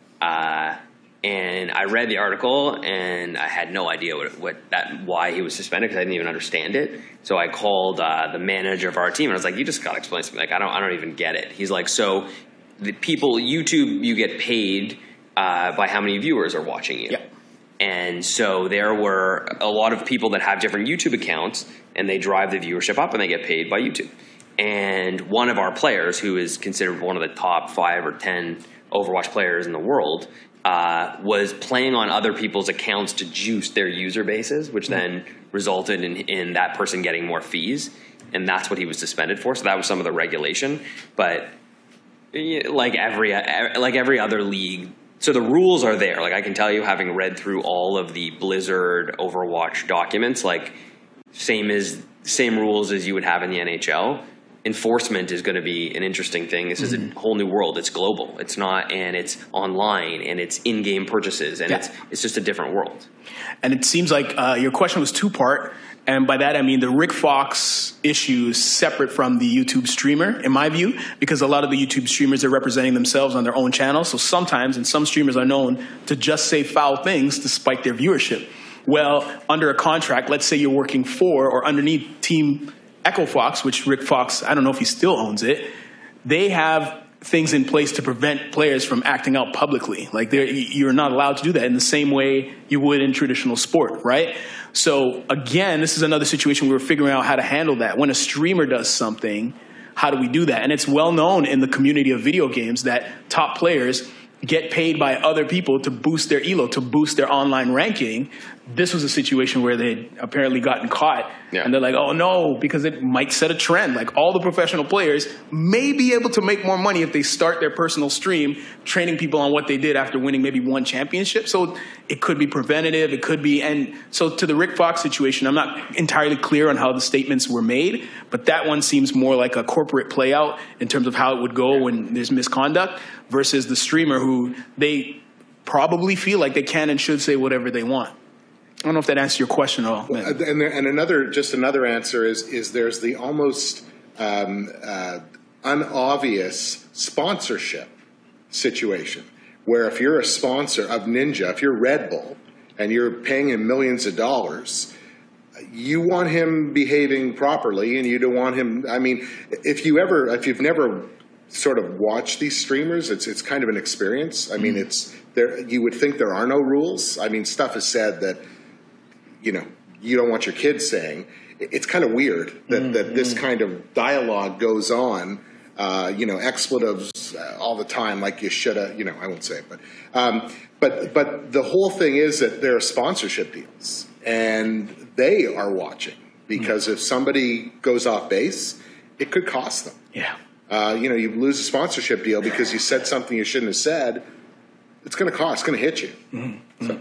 And I read the article and I had no idea why he was suspended because I didn't even understand it. So I called the manager of our team and I was like, you just got to explain something. Like, I don't even get it. He's like, so the people, YouTube, you get paid by how many viewers are watching you. Yep. And so there were a lot of people that have different YouTube accounts and they drive the viewership up and they get paid by YouTube. And one of our players, who is considered one of the top 5 or 10 Overwatch players in the world, was playing on other people's accounts to juice their user bases, which then resulted in that person getting more fees. And that's what he was suspended for. So that was some of the regulation. But like every other league, so the rules are there. Like I can tell you, having read through all of the Blizzard Overwatch documents, like same rules as you would have in the NHL. Enforcement is going to be an interesting thing. This is a whole new world. It's global. It's not, and it's online, and it's in-game purchases, and it's just a different world. And it seems like your question was two-part, and by that I mean the Rick Fox issue is separate from the YouTube streamer, in my view, because a lot of the YouTube streamers are representing themselves on their own channel. So sometimes, and some streamers are known to just say foul things to spike their viewership. Well, under a contract, let's say you're working for or underneath Team Echo Fox, which Rick Fox, I don't know if he still owns it, they have things in place to prevent players from acting out publicly. Like you're not allowed to do that in the same way you would in traditional sport, right? So again, this is another situation where we're figuring out how to handle that. When a streamer does something, how do we do that? And it's well known in the community of video games that top players get paid by other people to boost their elo, to boost their online ranking. this was a situation where they'd apparently gotten caught, and they're like, oh no, because it might set a trend. Like, all the professional players may be able to make more money if they start their personal stream training people on what they did after winning maybe one championship. So it could be preventative, it could be, and so to the Rick Fox situation, I'm not entirely clear on how the statements were made, but that one seems more like a corporate play out in terms of how it would go when there's misconduct versus the streamer who they probably feel like they can and should say whatever they want. I don't know if that answers your question at all. Well, and another answer is there's the almost unobvious sponsorship situation where if you're a sponsor of Ninja, if you're Red Bull and you're paying him millions of dollars, you want him behaving properly, and you don't want him. I mean, if you've never sort of watched these streamers, it's kind of an experience. I mean, it's there. You would think there are no rules. I mean, stuff is said that, you know, you don't want your kids saying. It's kind of weird that this kind of dialogue goes on, you know, expletives all the time, like you should have, you know, I won't say it, but the whole thing is that there are sponsorship deals, and they are watching, because if somebody goes off base, it could cost them. Yeah. You know, you lose a sponsorship deal because you said something you shouldn't have said, it's going to cost, it's going to hit you. So.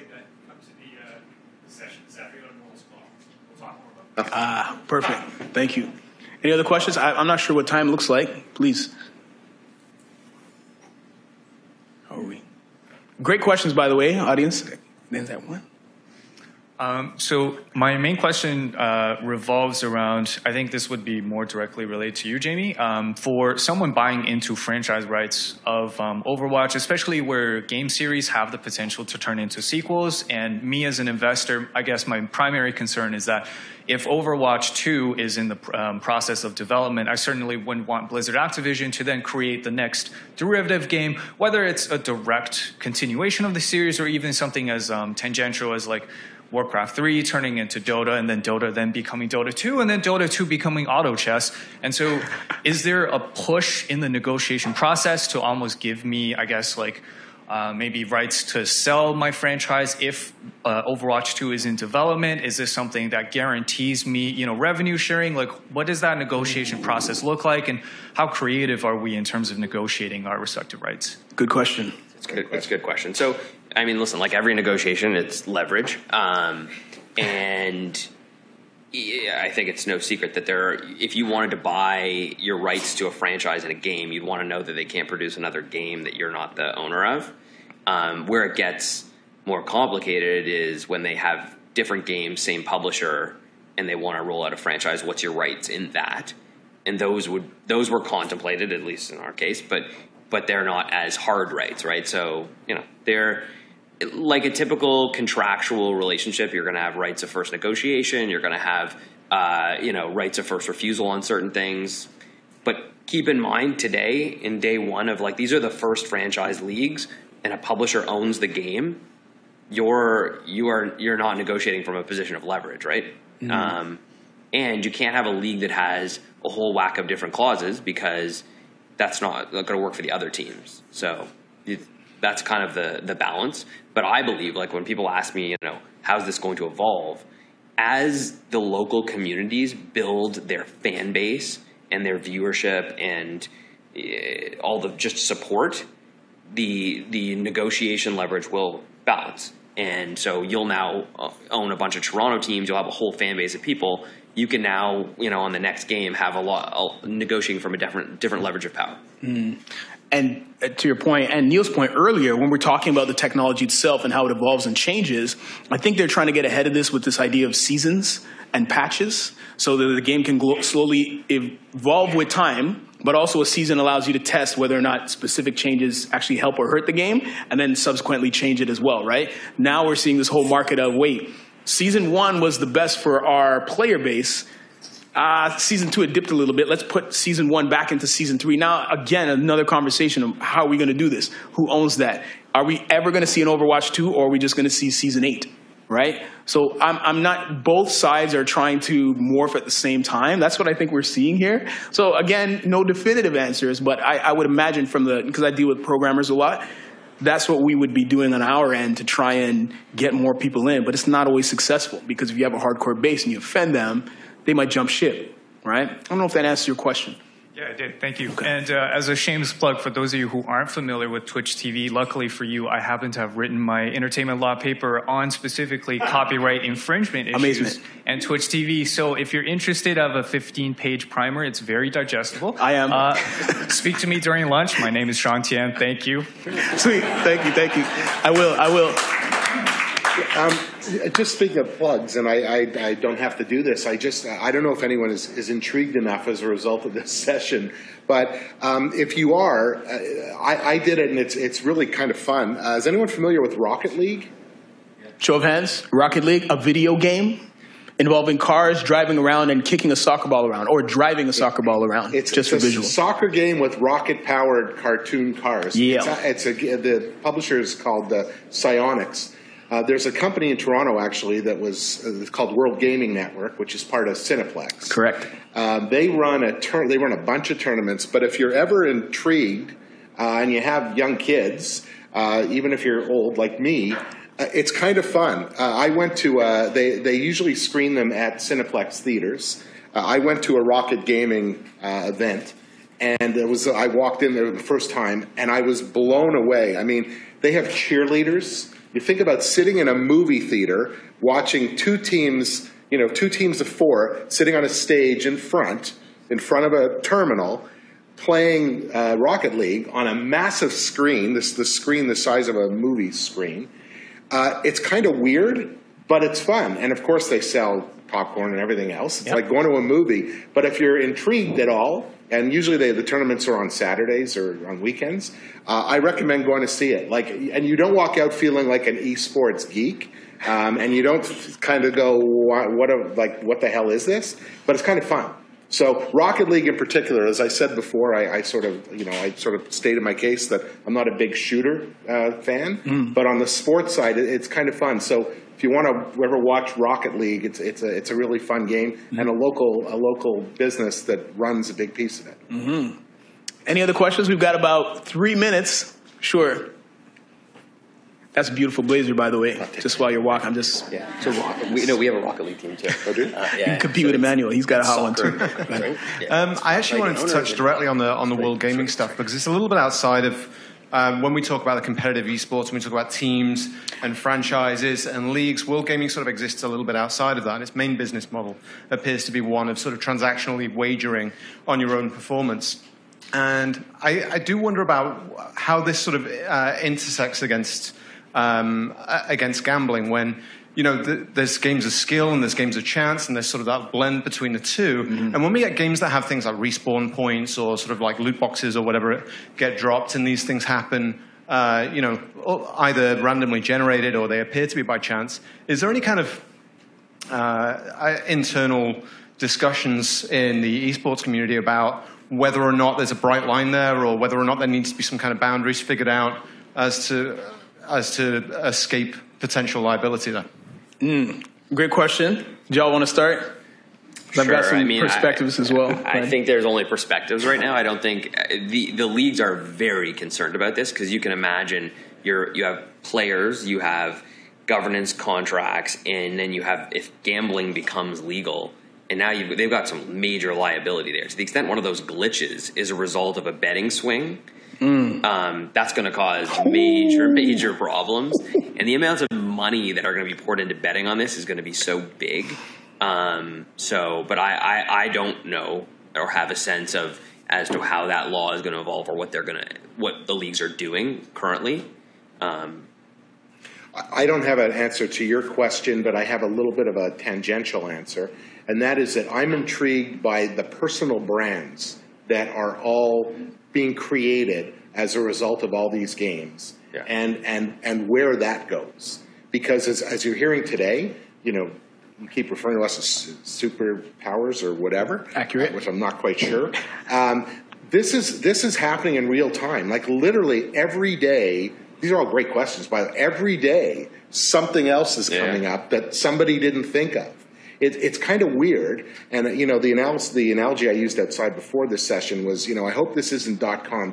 Perfect. Thank you. Any other questions? I'm not sure what time looks like. Please. How are we? Great questions, by the way, audience. There's that one. So my main question revolves around, I think this would be more directly related to you, Jamie. For someone buying into franchise rights of Overwatch, especially where game series have the potential to turn into sequels, and me as an investor, I guess my primary concern is that if Overwatch 2 is in the process of development, I certainly wouldn't want Blizzard Activision to then create the next derivative game, whether it's a direct continuation of the series or even something as tangential as like Warcraft 3 turning into Dota, and then Dota then becoming Dota 2, and then Dota 2 becoming auto chess. And so is there a push in the negotiation process to almost give me, I guess, like maybe rights to sell my franchise if Overwatch 2 is in development? Is this something that guarantees me, you know, revenue sharing? Like, what does that negotiation process look like, and how creative are we in terms of negotiating our respective rights? Good question. That's a good question. So, I mean, listen, like every negotiation, it's leverage. And yeah, I think it's no secret that if you wanted to buy your rights to a franchise in a game, you'd want to know that they can't produce another game that you're not the owner of. Where it gets more complicated is when they have different games, same publisher, and they want to roll out a franchise. What's your rights in that? And those were contemplated, at least in our case, but they're not as hard rights, right? So, you know, they're like a typical contractual relationship. You're going to have rights of first negotiation. You're going to have, you know, rights of first refusal on certain things. But keep in mind today, in day one of like, these are the first franchise leagues, and a publisher owns the game. You're not negotiating from a position of leverage, right? Mm-hmm. And you can't have a league that has a whole whack of different clauses, because that's not going to work for the other teams. So that's kind of the balance. But I believe, like, when people ask me, you know, how's this going to evolve, as the local communities build their fan base and their viewership and all the just support, the negotiation leverage will balance. And so you'll now own a bunch of Toronto teams. You'll have a whole fan base of people. You can now, you know, on the next game have a lot negotiating from a different leverage of power. Mm. And to your point, and Neil's point earlier, when we're talking about the technology itself and how it evolves and changes, I think they're trying to get ahead of this with this idea of seasons and patches, so that the game can slowly evolve with time, but also a season allows you to test whether or not specific changes actually help or hurt the game, and then subsequently change it as well, right? Now we're seeing this whole market of, wait, Season 1 was the best for our player base. Season 2, it dipped a little bit. Let's put Season 1 back into Season 3. Now, again, another conversation of how are we going to do this? Who owns that? Are we ever going to see an Overwatch 2, or are we just going to see Season 8, right? So I'm not – both sides are trying to morph at the same time. That's what I think we're seeing here. So, again, no definitive answers, but I would imagine from the – because I deal with programmers a lot – that's what we would be doing on our end to try and get more people in. But it's not always successful because if you have a hardcore base and you offend them, they might jump ship, right? I don't know if that answers your question. Yeah, I did. Thank you. Okay. And as a shameless plug, for those of you who aren't familiar with Twitch TV, luckily for you, I happen to have written my entertainment law paper on specifically copyright infringement issues and Twitch TV. So if you're interested of a 15-page primer, it's very digestible. I am. Speak to me during lunch. My name is Sean Tian. Thank you. Sweet. Thank you. I will. Just speaking of plugs, and I don't have to do this, I don't know if anyone is intrigued enough as a result of this session, but if you are, I did it, and it's really kind of fun. Is anyone familiar with Rocket League? Show of hands. Rocket League, a video game involving cars driving around and kicking a soccer ball around, or driving a soccer ball around. It's just for visual. It's a soccer game with rocket-powered cartoon cars. Yeah. The publisher is called Psionics. There's a company in Toronto, actually, that was called World Gaming Network, which is part of Cineplex. Correct. They run a bunch of tournaments, but if you're ever intrigued and you have young kids, even if you're old like me, it's kind of fun. I went to they usually screen them at Cineplex theaters. I went to a Rocket Gaming event, and I walked in there the first time, and I was blown away. I mean, they have cheerleaders. You think about sitting in a movie theater, watching two teams of four, sitting on a stage in front of a terminal, playing Rocket League on a massive screen, the screen the size of a movie screen. It's kind of weird, but it's fun. And, of course, they sell popcorn and everything else. It's like going to a movie. But if you're intrigued at all, and usually the tournaments are on Saturdays or on weekends, I recommend going to see it. And you don't walk out feeling like an esports geek, and you don't kind of go, what the hell is this? But it's kind of fun. So Rocket League in particular, as I said before, I sort of stated my case that I'm not a big shooter fan, but on the sports side, it's kind of fun. So if you want to ever watch Rocket League, it's a really fun game, and a local business that runs a big piece of it. Mm-hmm. Any other questions? We've got about 3 minutes. Sure. That's a beautiful blazer, by the way. Just while you're walking, I'm just... Yeah. So we have a Rocket League team, too. Oh, do you? You can compete with Emmanuel. He's got a hot one, too. Right? I actually wanted to touch directly on the World Gaming stuff, because it's a little bit outside of when we talk about the competitive esports, when we talk about teams and franchises and leagues. World Gaming sort of exists a little bit outside of that, and its main business model appears to be one of sort of transactionally wagering on your own performance. And I do wonder about how this sort of intersects against gambling, when there's games of skill and there's games of chance, and there's sort of that blend between the two. Mm-hmm. And when we get games that have things like respawn points or sort of like loot boxes or whatever get dropped, and these things happen either randomly generated or they appear to be by chance, is there any kind of internal discussions in the esports community about whether or not there's a bright line there, or whether or not there needs to be some kind of boundaries figured out as to escape potential liability there? Great question. Do y'all want to start? Sure. I've got some perspectives as well. I think there's only perspectives right now. I don't think the leagues are very concerned about this, because you can imagine you have players, you have governance contracts, and then you have, if gambling becomes legal, and now they've got some major liability there. To the extent one of those glitches is a result of a betting swing, that's going to cause major problems. And the amounts of money that are going to be poured into betting on this is going to be so big. But I don't know or have a sense as to how that law is going to evolve, or what the leagues are doing currently. I don't have an answer to your question, but I have a little bit of a tangential answer, and that is that I'm intrigued by the personal brands that are all being created as a result of all these games, and where that goes. Because as you're hearing today, you keep referring to us as superpowers or whatever. Accurate. Which I'm not quite sure. This is happening in real time. Like literally every day. These are all great questions, by the way. Every day, something else is coming up that somebody didn't think of. it's kind of weird. And, you know, the analogy I used outside before this session was, you know, I hope this isn't .com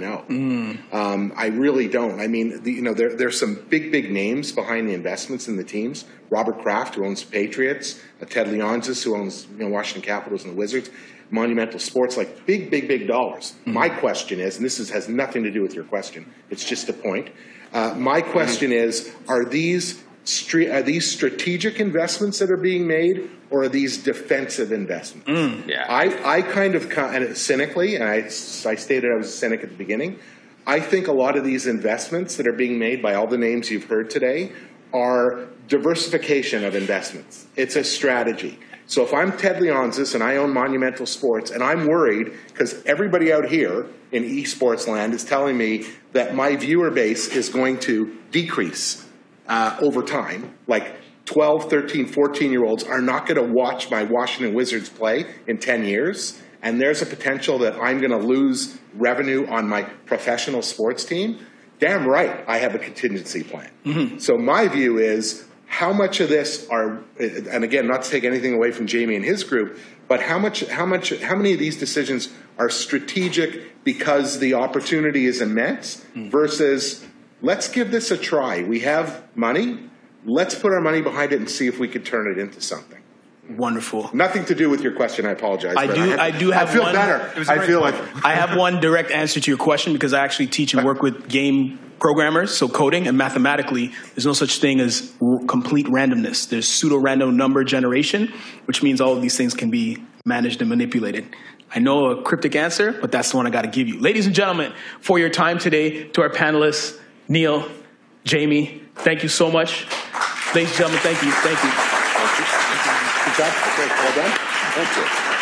2.0. I really don't. I mean, you know, there's some big names behind the investments in the teams. Robert Kraft, who owns the Patriots, Ted Leonsis, who owns, you know, Washington Capitals and the Wizards, Monumental Sports, like big dollars. My question is, and this has nothing to do with your question, it's just a point. My question is, are these strategic investments that are being made, or are these defensive investments? I kind of, and cynically, and I stated I was a cynic at the beginning, I think a lot of these investments that are being made by all the names you've heard today are diversification of investments. It's a strategy. So if I'm Ted Leonsis and I own Monumental Sports, and I'm worried because everybody out here in esports land is telling me that my viewer base is going to decrease over time, like 12, 13, 14-year-olds are not going to watch my Washington Wizards play in 10 years, and there's a potential that I'm going to lose revenue on my professional sports team, damn right I have a contingency plan. So my view is, how much of this are, and again, not to take anything away from Jamie and his group, but how many of these decisions are strategic because the opportunity is immense versus let's give this a try. We have money. Let's put our money behind it and see if we could turn it into something. Wonderful. Nothing to do with your question. I apologize. I do have I feel one, better. I feel like I have one direct answer to your question because I actually teach and work with game programmers, so coding, and mathematically, there's no such thing as complete randomness. There's pseudo-random number generation, which means all of these things can be managed and manipulated. I know a cryptic answer, but that's the one I got to give you. Ladies and gentlemen, for your time today, to our panelists, Neil, Jamie, thank you so much. Ladies and gentlemen, thank you. Thank you. Good job. Well done. Thank you.